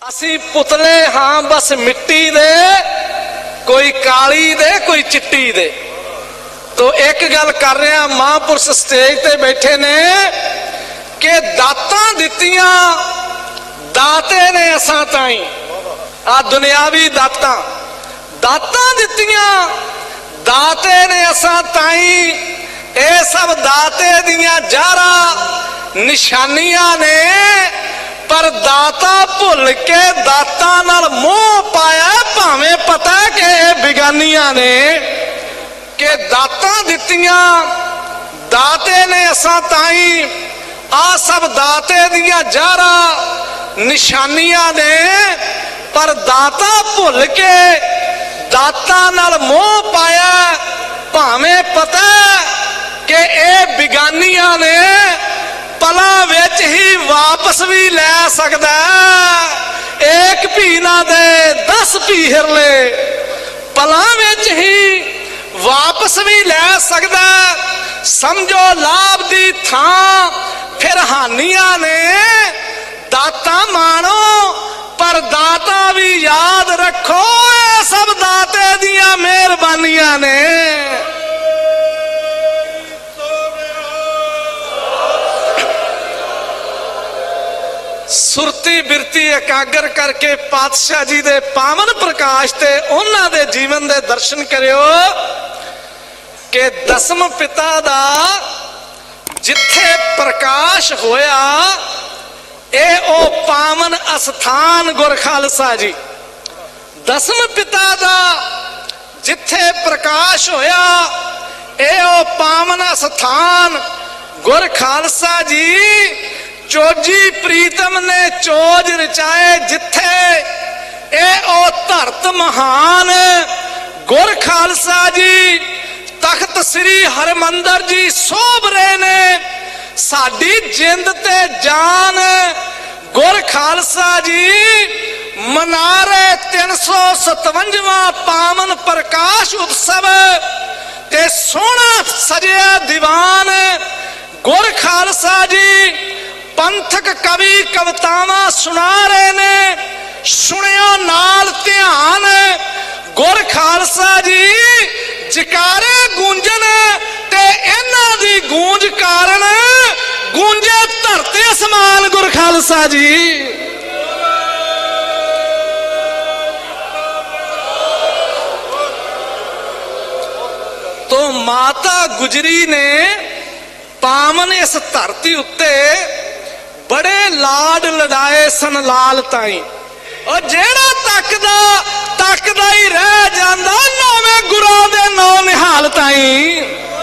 असी पुतले हाँ बस मिट्टी दे, कोई काली दे कोई चिट्टी दे। तो एक गल कर रहे हैं, महापुरुष स्टेज ते बैठे ने कि दातां दित्तियां दाते ने असां ताई, आ दुनियावी दातां दातां दित्तियां दाते ने असां ताई। ये सब दाते दियां जारा निशानियां ने, पर दाता भुल के दाता नाल मोह पाया, भावें पता कि बिगानियां ने। कि दाता दित्तियां दाते ने असां ताई, आ सब दाते दियां जारा निशानियां ने, पर दाता भुल के दाता नाल मोह पाया, भावें पता कि ये बिगानियां ने। पला विच ही वापस भी लै सकदा, एक भी ना दे 10 भी हिरले, पला विच ही वापस भी लै सकदा। समझो लाभ दी थां फिर हानियां ने। दाता मानो पर दाता भी याद रखो, ये सब दाते दियां मेहरबानियां ने। सुरती बिरती एकागर करके पातशाह जी दे पावन प्रकाश ते उन्हां दे जीवन दे दर्शन करियो कि दसम पिता दा जिथे प्रकाश होया, ए ओ पावन अस्थान गुर खालसा जी। दसम पिता दा जिथे प्रकाश होया, ए ओ पावन अस्थान गुर खालसा जी। चोजी प्रीतम ने चोज रचाए जिथे, ए ओ धरत महान गुर खालसा जी। तख्त श्री हरमंदर जी सोभ रहे ने, साडी जिंद ते जान गुर खालसा जी। मनारे 357वां पावन प्रकाश उत्सव ते सोहना सजिया दीवान गुर खालसा जी। पंथक कवि कवितावां सुना रहे ने, सुनियो नाल ध्यान गुर खालसा जी। जकारे गूंजन ते इन्हां दी गूंज कारण गूंजे धरती असमान गुर खालसा जी। तो माता गुजरी ने पावन इस धरती उत्ते बड़े लाड लड़ाए सन लाल ताई। और जेड़ा तकदा तकदा ही रह जांदा, नौवें गुरां दे नौ निहाल ताई।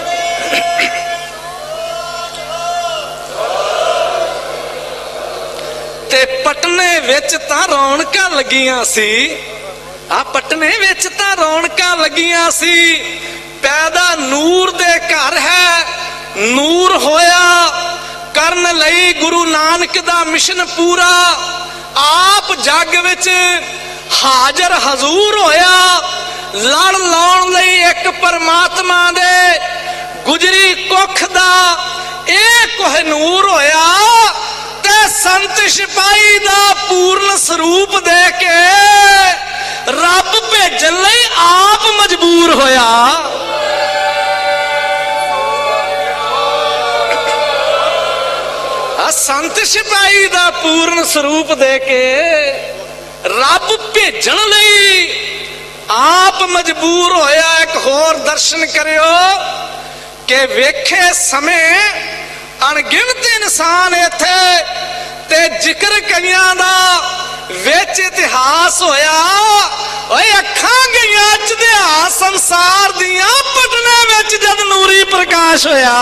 ते पटने विच तां रौनकां लगियां सी, आ पटने विच तां रौनकां लगियां सी। पैदा नूर दे घर है, नूर होया करन लई गुरु नानक दा मिशन पूरा। आप जग विच हाजर हजूर होया, लड़ लाउण लई एक परमात्मा दे। गुजरी कुख दा ए कोहनूर होया, ते संत सिपाही दा पूर्ण स्वरूप दे के रब भेजन लई आप मजबूर होया। संत सिपाही दा पूर्ण स्वरूप दे के रब भेजन लई आप मजबूर होया। एक होर दर्शन करियो कि वेखे समय अणगिनत इंसान इत्थे ते जिक्र कईयां दा विच इतिहास होया। ओए अखां गईयां इतिहास संसार दियां, पटने विच जद नूरी प्रकाश होया।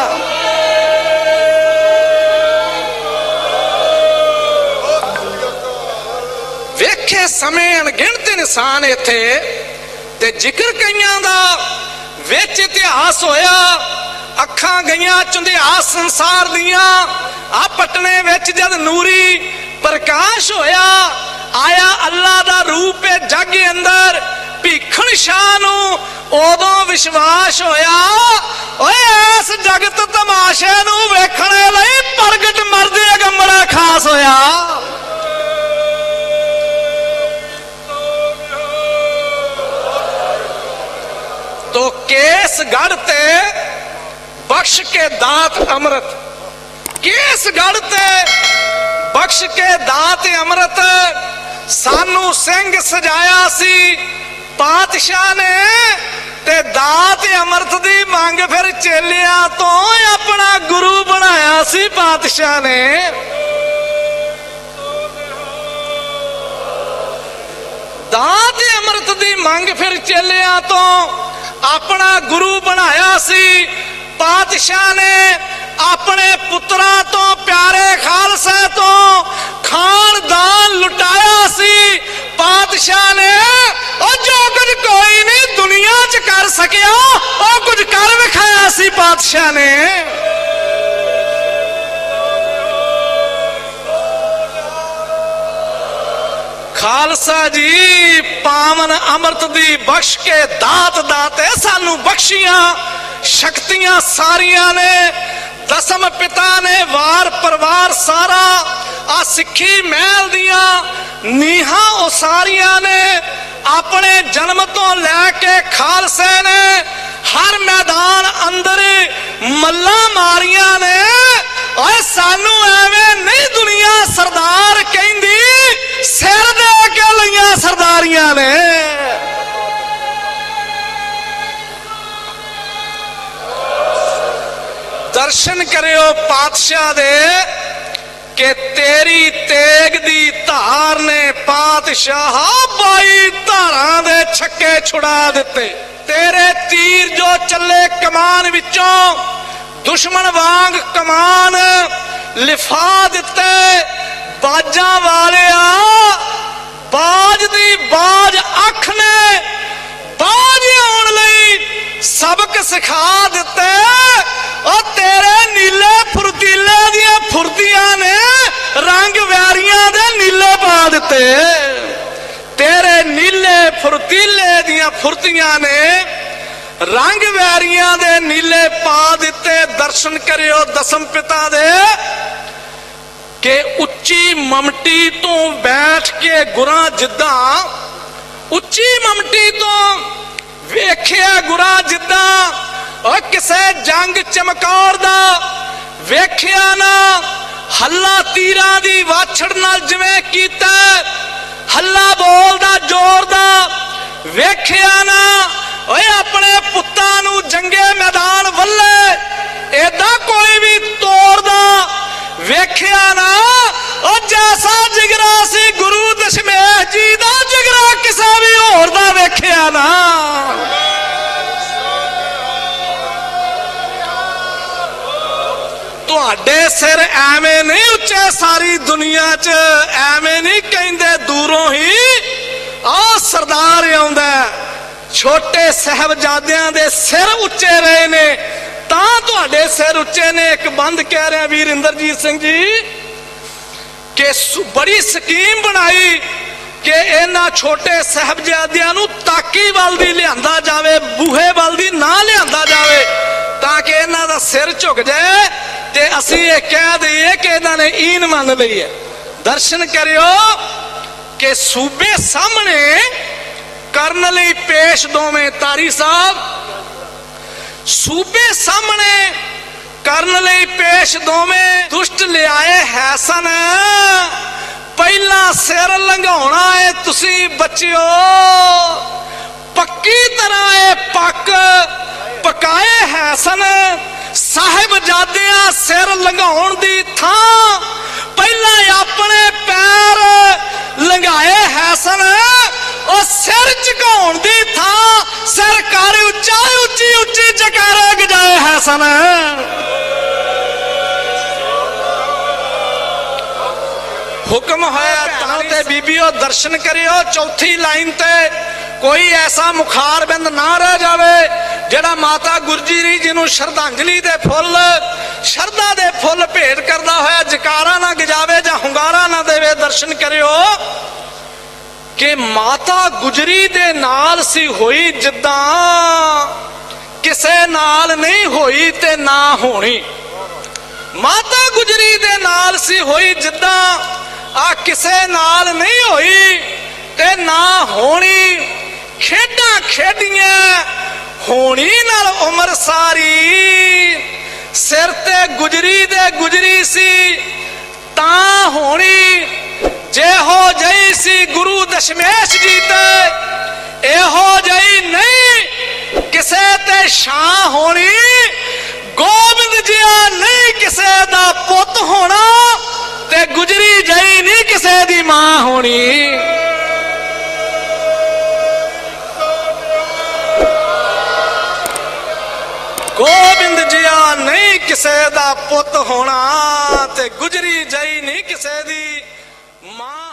वेखे समय अणगिनत इंसान इत्थे ते जिक्र कईयां दा विच इतिहास होया। अखां गईयां चुंधिया संसार दियां, आ पटने विच जद नूरी प्रकाश होया। आया अल्लाह दा रूप जग अंदर, भीखण शाह नूं उदों विश्वास होया। ओए इस जगत तमाशे नूं वेखण लई प्रगट मर्द अगंबड़ा खास होया। केस गढ़ ते बख्श के दात अमृत, केस गढ़ ते बख्श के दात अमृत, सानू सिंह सजाया सी पातशाह ने, ते दात अमृत दी मंग फिर चेलियां तो अपना गुरु बनाया सी पातशाह ने। दात अमृत दी मंग फिर चेलियां तो अपना गुरु बनाया सी पातशाह ने। अपने पुत्रा तो प्यारे खालसा तो खानदान लुटाया सी पातशाह ने। और जो कुछ कोई नहीं दुनिया च कर सकिया और कुछ कर विखाया सी पातशाह ने। खालसा जी पावन अमृत दी बख्श के दात दाते सानू बख्शियां शक्तियां सारियां ने। दसम पिता ने वार परिवार सारा आ सिक्खी महल दिया नीहा उसारियां ने। अपने जन्म तो लैके खालसे ने हर मैदान अंदर मल्ला मारियां ने। और सानू एवें नहीं दुनिया सरदार कहंदी, सिर दे के लईयां सरदारियां ने। दर्शन करियो पातशाह दे कि तेरी तेग दी धार ने पातशाह 22 धारां दे छक्के छुड़ा दिते। तेरे तीर जो चले कमान विचों दुश्मन वांग कमान लिफा दिते। बाजा वाले बाज दी बाज अख ने बाज आउण लई सबक सिखा दिते। और तेरे नीले फुर्तीले दियां फुर्तियां ने रंग वैरियां दे नीले पा दिते। तेरे नीले फुर्तीले दियां फुर्तियां ने रंग वैरियां दे नीले पा दिते। दर्शन करियो दसम पिता दे के उच्ची ममटी तो बैठ के गुरा जिद्दा, उच्ची ममटी तो वेखिया गुरा जिद्दा। और किसे जंग चमकौर दा वेखिया ना, हल्ला तीरां दी वाछड़ नाल जिवें कीता, हल्ला बोलदा जोर दा वेखिया ना। ओए अपने पुत्तां नूं जंगे मैदान वल्ले एदा कोई भी तोड़दा वेखिया ना। और जैसा जिगरा सी गुरु दशमेश जी दा जिगरा किसे भी होर दा वेखिया ना। तुहाडे सिर एवें नहीं उच्चे सारी दुनिया च एवें नहीं कहंदे दूरों ही आ सरदार आउंदा। छोटे साहबजादियां दे सिर उच्चे रहे ने तां तुहाडे सिर उच्चे ने। एक बंद कह रहे वीर इंद्रजीत सिंह जी कि बड़ी स्कीम बनाई कि इन्हां छोटे साहबजादियां नूं ताकी वल दी लिआंदा जावे, बूहे वल दी ना लिआंदा जावे ताकि इन्हां दा सिर झुक जाए ते असीं ये कह दईए कि इन्हां ने ईन मान लई है। दर्शन करियो कि सूबे सामने करन लई पेश दोवें तारी साहब, सूबे सामने करन लई पेश दोवें दुष्ट लियाए हैसन। पहला सिर लंघाउणा है तुसी बच्चियो, पक्की तरह ये पक पकाए हैसन। साहिबजादियां सिर लंघाउण दी थां पहला अपने पैर लंघाए हैसन। और सिर झुकाउण दी थां सिर कर उच्चा उच्ची उच्ची जयकारे गजाए हैसन। हुक्म होया तां ते बीबियो दर्शन करियो। चौथी लाइन ते कोई ऐसा मुखारबिंद ना रह जावे जेड़ा माता गुरजीरी जी नूं श्रद्धांजलि दे फुल शरदा दे फुल भेंट करदा होया जकारा ना गजावे जां हुंगारा ना देवे। दर्शन करियो कि माता गुजरी दे नाल सी होई जिद्दां किसे नाल नहीं होई ते ना होनी। माता गुजरी दे नाल सी होई जिद्दां आ किसे नाल नहीं होई ते ना होनी। खेडां खेडियां होनी नाल उमर सारी सिर ते गुजरी दे गुजरी सी ता होनी जेहो जई सी गुरु दशमेश जी ते एहो जई नहीं किसे ते शां होनी गोबिंद जिया नहीं किसे दा पुत होना ते गुजरी जई नहीं किसे दी मां होनी। गोबिंद जिया नहीं किसे दा पुत होना ते गुजरी जई नहीं किसे दी मां।